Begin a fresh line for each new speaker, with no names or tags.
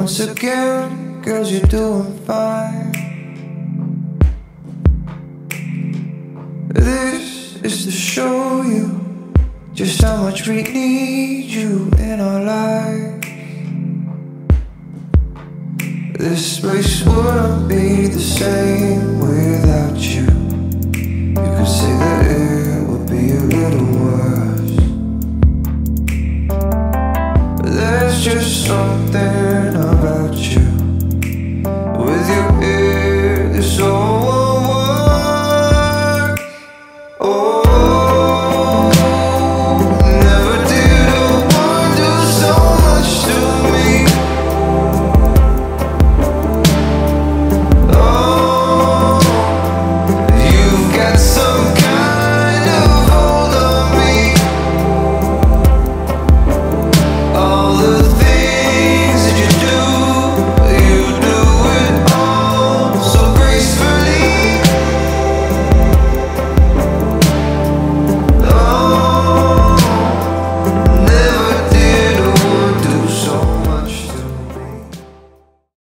once again, girls, you're doing fine. This is to show you just how much we need you in our lives. This place wouldn't be the same without you.